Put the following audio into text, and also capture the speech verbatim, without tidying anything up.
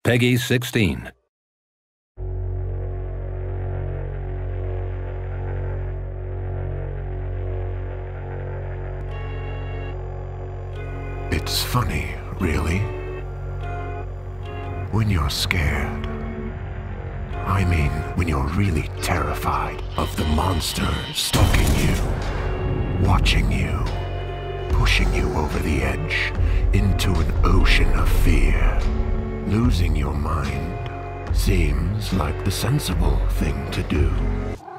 Peggy sixteen. It's funny, really. When you're scared. I mean, when you're really terrified of the monster stalking you, watching you, pushing you over the edge into an ocean of fear. Losing your mind seems like the sensible thing to do.